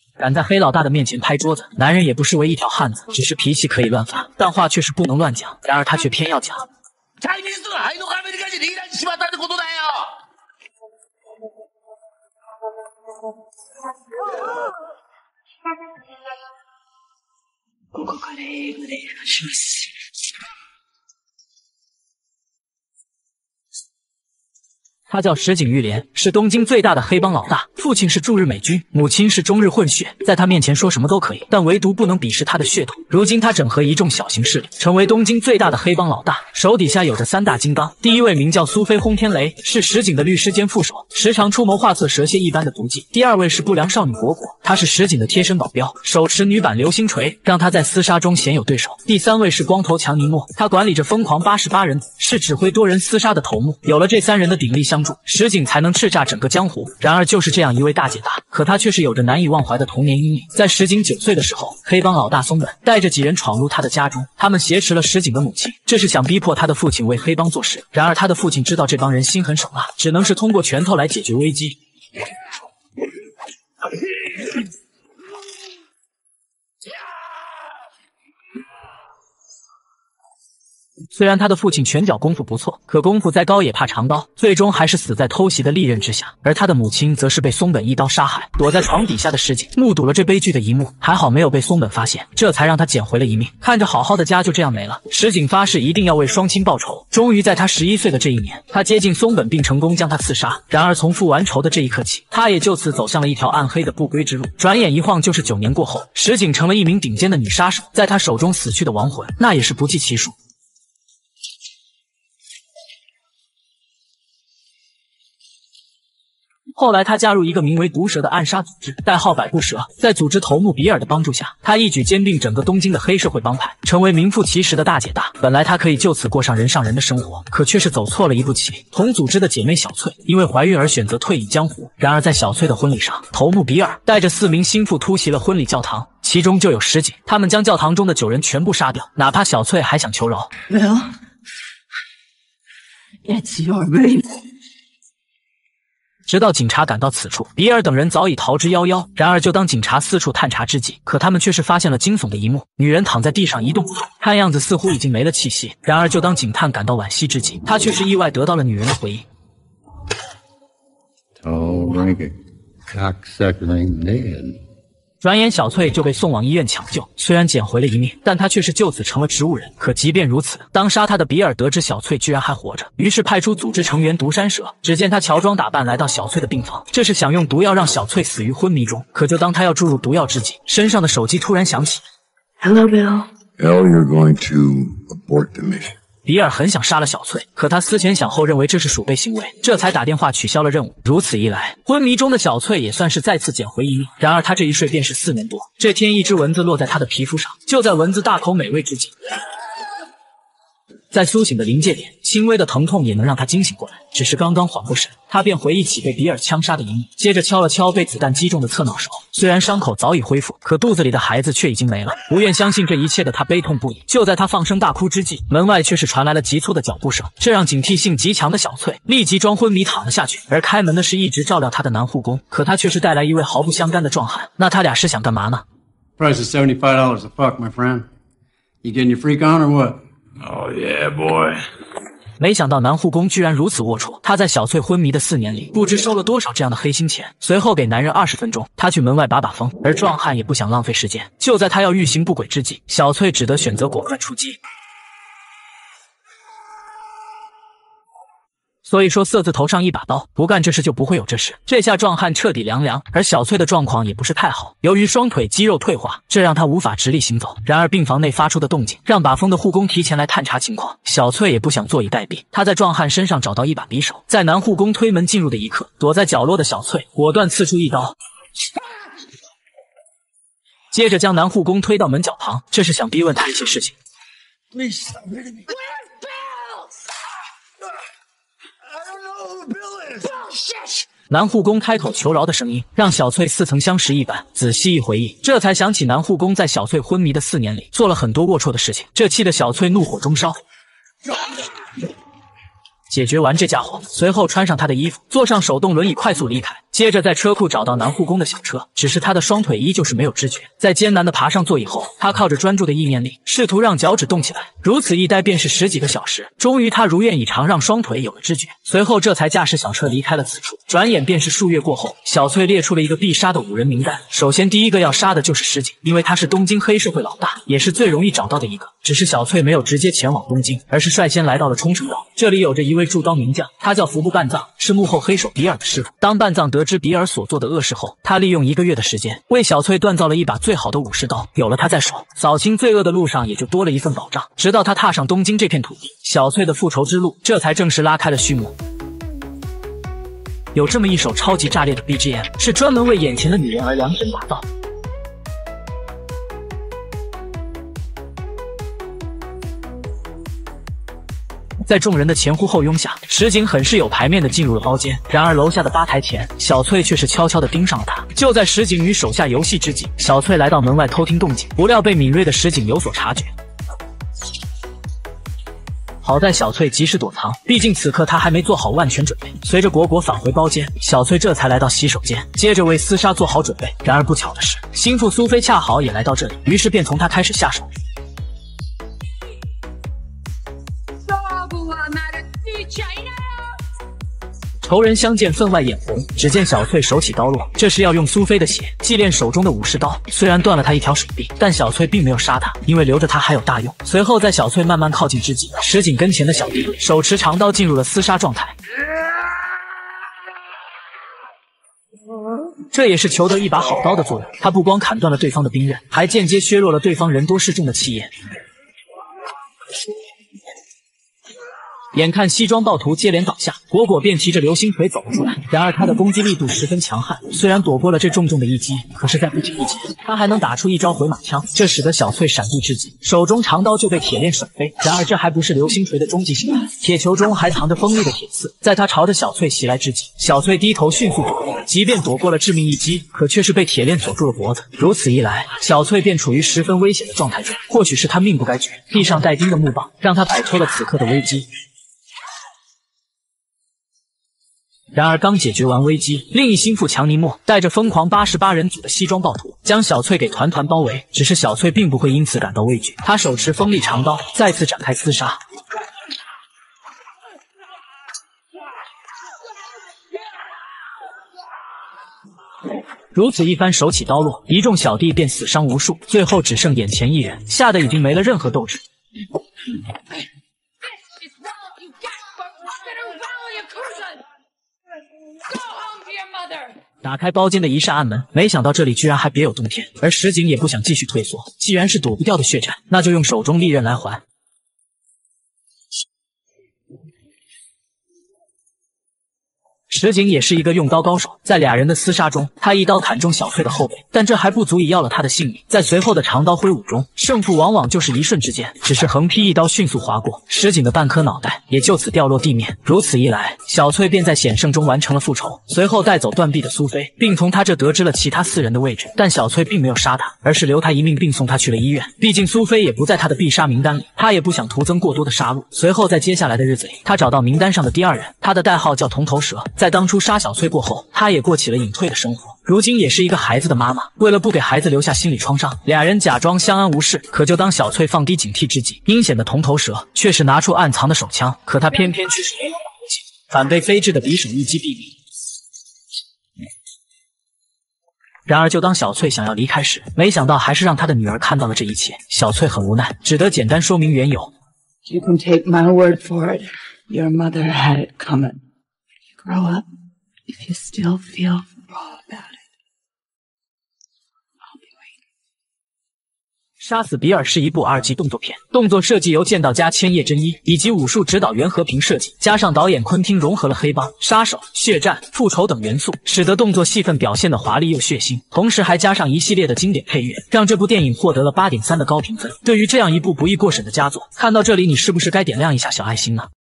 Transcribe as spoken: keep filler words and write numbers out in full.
敢在黑老大的面前拍桌子，男人也不失为一条汉子，只是脾气可以乱发，但话却是不能乱讲。然而他却偏要讲。ここから英語で話します。他叫石井玉莲，是东京最大的黑帮老大，父亲是驻日美军，母亲是中日混血，在他面前说什么都可以，但唯独不能鄙视他的血统。如今他整合一众小型势力，成为东京最大的黑帮老大，手底下有着三大金刚。第一位名叫苏菲轰天雷，是石井的律师兼副手，时常出谋划策蛇蝎一般的毒计。第二位是不良少女果果，她是石井的贴身保镖，手持女版流星锤，让他在厮杀中鲜有对手。第三位是光头强尼莫，他管理着疯狂八十八人，是指挥多人厮杀的头目。有了这三人的鼎力相助，石井才能叱咤整个江湖。然而就是这样一位大姐大，可她却是有着难以忘怀的童年阴影。在石井九岁的时候，黑帮老大松本带着几人闯入他的家中，他们挟持了石井的母亲，这是想逼迫他的父亲为黑帮做事。然而他的父亲知道这帮人心狠手辣，只能是通过拳头来解决危机。虽然他的父亲拳脚功夫不错，可功夫再高也怕长刀，最终还是死在偷袭的利刃之下。而他的母亲则是被松本一刀杀害。躲在床底下的石井目睹了这悲剧的一幕，还好没有被松本发现，这才让他捡回了一命。看着好好的家就这样没了，石井发誓一定要为双亲报仇。终于在他十一岁的这一年，他接近松本并成功将他刺杀。然而从复完仇的这一刻起，他也就此走向了一条暗黑的不归之路。转眼一晃就是九年过后，石井成了一名顶尖的女杀手，在他手中死去的亡魂那也是不计其数。后来他加入一个名为毒蛇的暗杀组织，代号百步蛇。在组织头目比尔的帮助下，他一举兼并整个东京的黑社会帮派，成为名副其实的大姐大。本来他可以就此过上人上人的生活，可却是走错了一步棋。同组织的姐妹小翠因为怀孕而选择退隐江湖。然而在小翠的婚礼上，头目比尔带着四名心腹突袭了婚礼教堂，其中就有石井。他们将教堂中的九人全部杀掉，哪怕小翠还想求饶。 Well, it's your baby. 直到警察赶到此处，比尔等人早已逃之夭夭。然而就当警察四处探查之际，可他们却是发现了惊悚的一幕：女人躺在地上一动不动，看样子似乎已经没了气息。然而就当警探感到惋惜之际，他却是意外得到了女人的回应。转眼小翠就被送往医院抢救，虽然捡回了一命，但她却是就此成了植物人。可即便如此，当杀她的比尔得知小翠居然还活着，于是派出组织成员毒山蛇。只见他乔装打扮来到小翠的病房，这是想用毒药让小翠死于昏迷中。可就当他要注入毒药之际，身上的手机突然响起。 Hello, Bill. Bill, you're going to abort the mission. 比尔很想杀了小翠，可他思前想后认为这是鼠辈行为，这才打电话取消了任务。如此一来，昏迷中的小翠也算是再次捡回一命。然而他这一睡便是四年多。这天，一只蚊子落在他的皮肤上，就在蚊子大口美味之际，在苏醒的临界点，轻微的疼痛也能让他惊醒过来。只是刚刚缓过神，他便回忆起被比尔枪杀的一幕，接着敲了敲被子弹击中的侧脑勺。虽然伤口早已恢复，可肚子里的孩子却已经没了。不愿相信这一切的他悲痛不已。就在他放声大哭之际，门外却是传来了急促的脚步声，这让警惕性极强的小翠立即装昏迷躺了下去。而开门的是一直照料他的男护工，可他却是带来一位毫不相干的壮汉。那他俩是想干嘛呢？ Price is seventy-five dollars a fuck, my friend. You getting your freak on or what? Oh yeah, boy. 没想到男护工居然如此龌龊，他在小翠昏迷的四年里，不知收了多少这样的黑心钱。随后给男人二十分钟，他去门外把把风，而壮汉也不想浪费时间。就在他要欲行不轨之际，小翠只得选择果断出击。所以说色字头上一把刀，不干这事就不会有这事。这下壮汉彻底凉凉，而小翠的状况也不是太好，由于双腿肌肉退化，这让他无法直立行走。然而病房内发出的动静让把风的护工提前来探查情况，小翠也不想坐以待毙，他在壮汉身上找到一把匕首，在男护工推门进入的一刻，躲在角落的小翠果断刺出一刀，接着将男护工推到门角旁，这是想逼问他一些事情。男护工开口求饶的声音让小翠似曾相识一般，仔细一回忆，这才想起男护工在小翠昏迷的四年里做了很多龌龊的事情，这气得小翠怒火中烧。 解决完这家伙，随后穿上他的衣服，坐上手动轮椅快速离开。接着在车库找到男护工的小车，只是他的双腿依旧是没有知觉。在艰难的爬上座椅后，他靠着专注的意念力，试图让脚趾动起来。如此一待便是十几个小时，终于他如愿以偿让双腿有了知觉。随后这才驾驶小车离开了此处。转眼便是数月过后，小翠列出了一个必杀的五人名单。首先第一个要杀的就是石井，因为他是东京黑社会老大，也是最容易找到的一个。只是小翠没有直接前往东京，而是率先来到了冲绳岛。这里有着一位铸刀名将，他叫服部半藏，是幕后黑手比尔的师傅。当半藏得知比尔所做的恶事后，他利用一个月的时间为小翠锻造了一把最好的武士刀，有了它在手，扫清罪恶的路上也就多了一份保障。直到他踏上东京这片土地，小翠的复仇之路这才正式拉开了序幕。有这么一首超级炸裂的 B G M， 是专门为眼前的女人而量身打造。在众人的前呼后拥下，石井很是有排面的进入了包间。然而楼下的吧台前，小翠却是悄悄地盯上了他。就在石井与手下游戏之际，小翠来到门外偷听动静，不料被敏锐的石井有所察觉。好在小翠及时躲藏，毕竟此刻她还没做好万全准备。随着果果返回包间，小翠这才来到洗手间，接着为厮杀做好准备。然而不巧的是，心腹苏菲恰好也来到这里，于是便从她开始下手。仇人相见分外眼红，只见小翠手起刀落，这是要用苏菲的血祭炼手中的武士刀。虽然断了他一条手臂，但小翠并没有杀他，因为留着他还有大用。随后在小翠慢慢靠近之际，石井跟前的小弟手持长刀进入了厮杀状态。这也是求得一把好刀的作用，他不光砍断了对方的兵刃，还间接削弱了对方人多势众的气焰。眼看西装暴徒接连倒下，果果便提着流星锤走了出来。然而他的攻击力度十分强悍，虽然躲过了这重重的一击，可是在不经意间，他还能打出一招回马枪，这使得小翠闪避之际，手中长刀就被铁链甩飞。然而这还不是流星锤的终极形态，铁球中还藏着锋利的铁刺。在他朝着小翠袭来之际，小翠低头迅速躲避，即便躲过了致命一击，可却是被铁链锁住了脖子。如此一来，小翠便处于十分危险的状态中。或许是他命不该绝，地上带钉的木棒让他摆脱了此刻的危机。然而刚解决完危机，另一心腹强尼莫带着疯狂八十八人组的西装暴徒将小翠给团团包围。只是小翠并不会因此感到畏惧，他手持锋利长刀再次展开厮杀。如此一番手起刀落，一众小弟便死伤无数，最后只剩眼前一人，吓得已经没了任何斗志。打开包间的一扇暗门，没想到这里居然还别有洞天，而石井也不想继续退缩，既然是躲不掉的血战，那就用手中利刃来还。石井也是一个用刀高手，在俩人的厮杀中，他一刀砍中小翠的后背，但这还不足以要了他的性命。在随后的长刀挥舞中，胜负往往就是一瞬之间，只是横劈一刀迅速划过，石井的半颗脑袋也就此掉落地面。如此一来，小翠便在险胜中完成了复仇，随后带走断臂的苏菲，并从他这得知了其他四人的位置。但小翠并没有杀他，而是留他一命，并送他去了医院。毕竟苏菲也不在他的必杀名单里，他也不想徒增过多的杀戮。随后在接下来的日子里，他找到名单上的第二人，他的代号叫铜头蛇。在当初杀小翠过后，她也过起了隐退的生活，如今也是一个孩子的妈妈。为了不给孩子留下心理创伤，俩人假装相安无事。可就当小翠放低警惕之际，阴险的铜头蛇却是拿出暗藏的手枪，可他偏偏却是没有保护起，反被飞智的匕首一击毙命。然而就当小翠想要离开时，没想到还是让她的女儿看到了这一切。小翠很无奈，只得简单说明缘由。 You can take my word for it. Your mother had it coming. Grow up, if you still feel raw about it. I'll be waiting. 杀死比尔是一部 二 级动作片，动作设计由剑道家千叶真一以及武术指导袁和平设计，加上导演昆汀融合了黑帮、杀手、血战、复仇等元素，使得动作戏份表现的华丽又血腥，同时还加上一系列的经典配乐，让这部电影获得了 八点三 的高评分。对于这样一部不易过审的佳作，看到这里你是不是该点亮一下小爱心呢？